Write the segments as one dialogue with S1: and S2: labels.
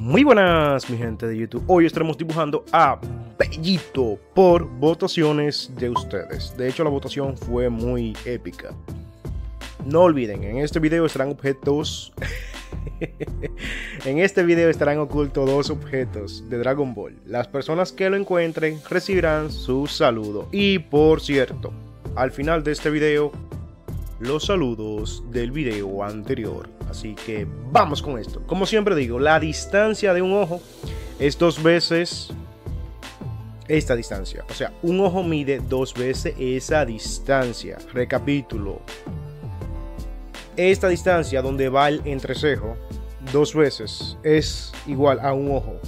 S1: Muy buenas, mi gente de YouTube. Hoy estaremos dibujando a Bellito por votaciones de ustedes. De hecho, la votación fue muy épica. No olviden, en este video estarán objetos. En este video estarán ocultos dos objetos de Dragon Ball. Las personas que lo encuentren recibirán su saludo. Y por cierto, al final de este video, los saludos del video anterior. Así que vamos con esto. Como siempre digo, la distancia de un ojo es 2 veces esta distancia. O sea, un ojo mide 2 veces esa distancia. Recapitulo. Esta distancia donde va el entrecejo 2 veces es igual a un ojo.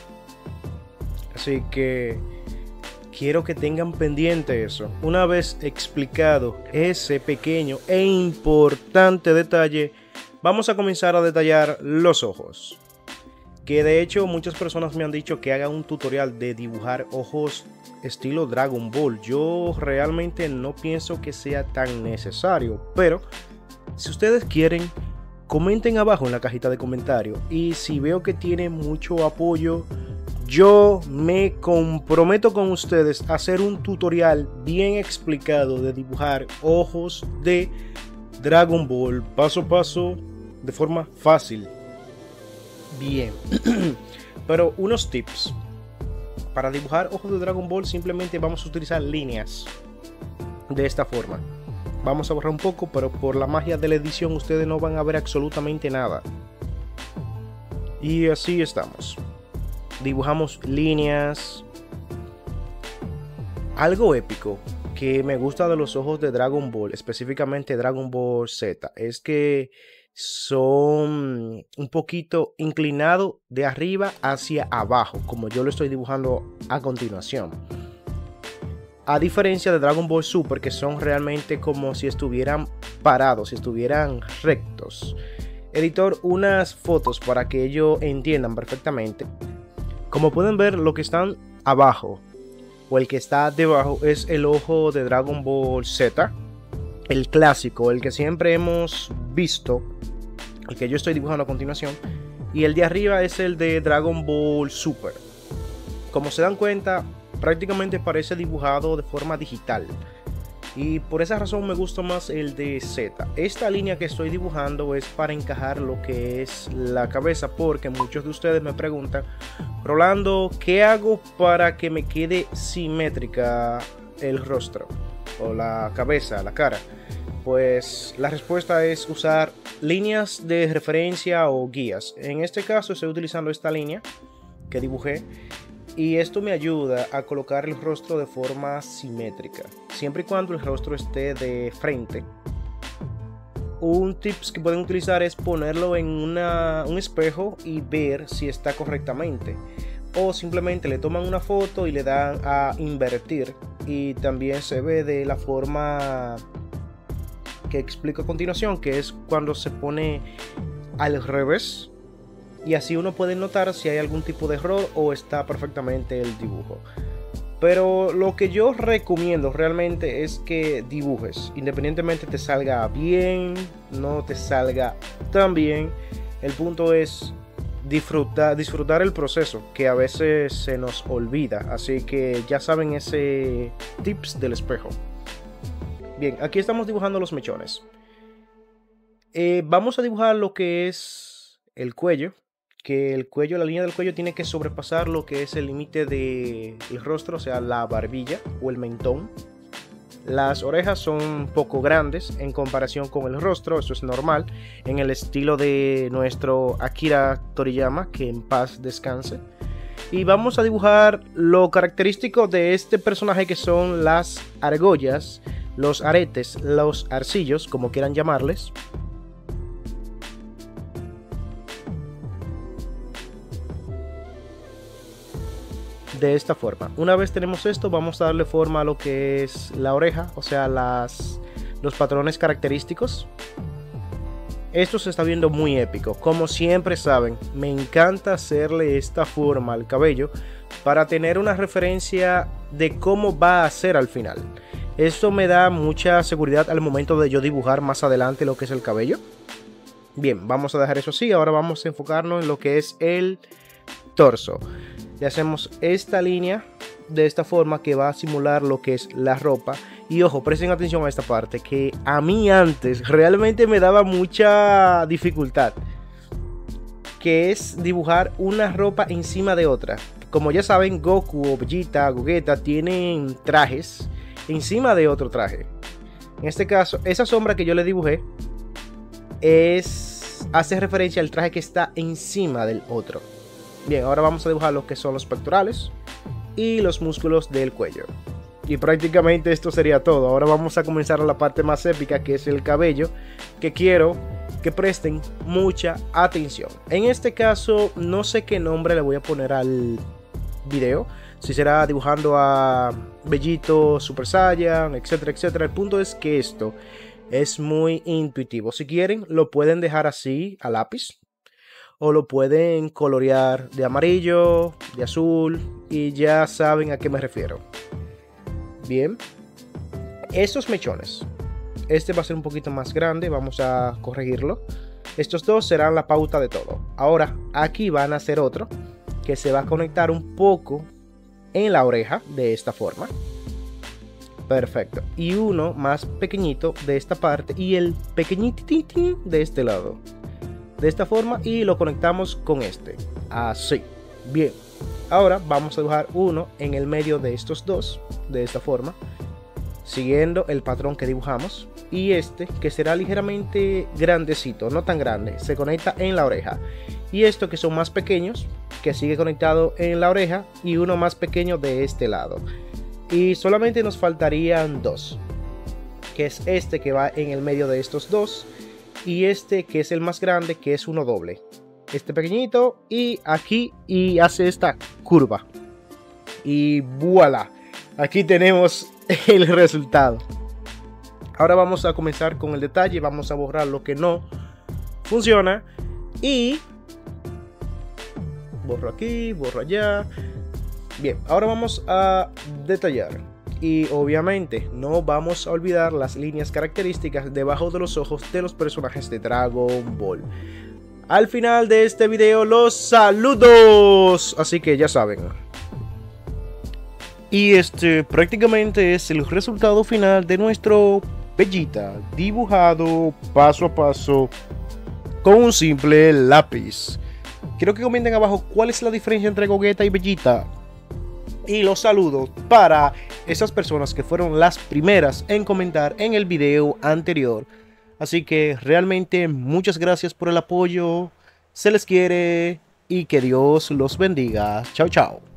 S1: Así que quiero que tengan pendiente eso. Una vez explicado ese pequeño e importante detalle, vamos a comenzar a detallar los ojos. Que de hecho muchas personas me han dicho que haga un tutorial de dibujar ojos estilo Dragon Ball. Yo realmente no pienso que sea tan necesario, pero si ustedes quieren, comenten abajo en la cajita de comentarios. Y si veo que tiene mucho apoyo, yo me comprometo con ustedes a hacer un tutorial bien explicado de dibujar ojos de Dragon Ball paso a paso de forma fácil. Bien. Pero unos tips. Para dibujar ojos de Dragon Ball simplemente vamos a utilizar líneas de esta forma. Vamos a borrar un poco, pero por la magia de la edición ustedes no van a ver absolutamente nada. Y así estamos. Dibujamos líneas. Algo épico que me gusta de los ojos de Dragon Ball, específicamente Dragon Ball Z, es que son un poquito inclinados de arriba hacia abajo, como yo lo estoy dibujando a continuación. A diferencia de Dragon Ball Super, que son realmente como si estuvieran parados, si estuvieran rectos. Editor, unas fotos para que ellos entiendan perfectamente. Como pueden ver, lo que están abajo o el que está debajo es el ojo de Dragon Ball Z, el clásico, el que siempre hemos visto, el que yo estoy dibujando a continuación, y el de arriba es el de Dragon Ball Super. Como se dan cuenta, prácticamente parece dibujado de forma digital, y por esa razón me gusta más el de Z. Esta línea que estoy dibujando es para encajar lo que es la cabeza, porque muchos de ustedes me preguntan: Rolando, ¿qué hago para que me quede simétrica el rostro o la cabeza, la cara? Pues la respuesta es usar líneas de referencia o guías. En este caso estoy utilizando esta línea que dibujé, y esto me ayuda a colocar el rostro de forma simétrica, siempre y cuando el rostro esté de frente. Un tips que pueden utilizar es ponerlo en un espejo y ver si está correctamente. O simplemente le toman una foto y le dan a invertir, y también se ve de la forma que explico a continuación, que es cuando se pone al revés. Y así uno puede notar si hay algún tipo de error o está perfectamente el dibujo. Pero lo que yo recomiendo realmente es que dibujes, independientemente te salga bien, no te salga tan bien. El punto es disfrutar el proceso, que a veces se nos olvida. Así que ya saben ese tips del espejo. Bien, aquí estamos dibujando los mechones. Vamos a dibujar lo que es el cuello. Que el cuello, la línea del cuello tiene que sobrepasar lo que es el límite del rostro, o sea, la barbilla o el mentón. Las orejas son un poco grandes en comparación con el rostro, eso es normal, en el estilo de nuestro Akira Toriyama, que en paz descanse. Y vamos a dibujar lo característico de este personaje, que son las argollas, los aretes, los arcillos, como quieran llamarles. De esta forma. Una vez tenemos esto, vamos a darle forma a lo que es la oreja, o sea, los patrones característicos. Esto se está viendo muy épico. Como siempre saben, me encanta hacerle esta forma al cabello para tener una referencia de cómo va a ser al final. Esto me da mucha seguridad al momento de yo dibujar más adelante lo que es el cabello. Bien, vamos a dejar eso así. Ahora vamos a enfocarnos en lo que es el torso. Le hacemos esta línea de esta forma que va a simular lo que es la ropa. Y ojo, presten atención a esta parte que a mí antes realmente me daba mucha dificultad, que es dibujar una ropa encima de otra. Como ya saben, Goku o Vegeta, Gogeta tienen trajes encima de otro traje. En este caso, esa sombra que yo le dibujé hace referencia al traje que está encima del otro. Bien, ahora vamos a dibujar lo que son los pectorales y los músculos del cuello. Y prácticamente esto sería todo. Ahora vamos a comenzar a la parte más épica, que es el cabello, que quiero que presten mucha atención. En este caso, no sé qué nombre le voy a poner al video, si será dibujando a Bellito, Super Saiyan, etcétera, etcétera. El punto es que esto es muy intuitivo. Si quieren, lo pueden dejar así a lápiz, o lo pueden colorear de amarillo, de azul, y ya saben a qué me refiero. Bien, estos mechones, este va a ser un poquito más grande, vamos a corregirlo. Estos dos serán la pauta de todo. Ahora aquí van a hacer otro que se va a conectar un poco en la oreja de esta forma. Perfecto. Y uno más pequeñito de esta parte y el pequeñito de este lado. De esta forma, y lo conectamos con este. Así. Bien. Ahora vamos a dibujar uno en el medio de estos dos. De esta forma. Siguiendo el patrón que dibujamos. Y este, que será ligeramente grandecito. No tan grande. Se conecta en la oreja. Y esto, que son más pequeños, que sigue conectado en la oreja. Y uno más pequeño de este lado. Y solamente nos faltarían dos. Que es este que va en el medio de estos dos. Y este que es el más grande, que es uno doble. Este pequeñito y aquí, y hace esta curva. Y voilà, aquí tenemos el resultado. Ahora vamos a comenzar con el detalle. Vamos a borrar lo que no funciona. Y borro aquí, borro allá. Bien, ahora vamos a detallar. Y obviamente no vamos a olvidar las líneas características debajo de los ojos de los personajes de Dragon Ball. Al final de este video los saludos, así que ya saben. Y este prácticamente es el resultado final de nuestro Vegeta, dibujado paso a paso con un simple lápiz. Quiero que comenten abajo cuál es la diferencia entre Gogeta y Vegeta. Y los saludos para esas personas que fueron las primeras en comentar en el video anterior. Así que realmente muchas gracias por el apoyo. Se les quiere y que Dios los bendiga. Chao, chao.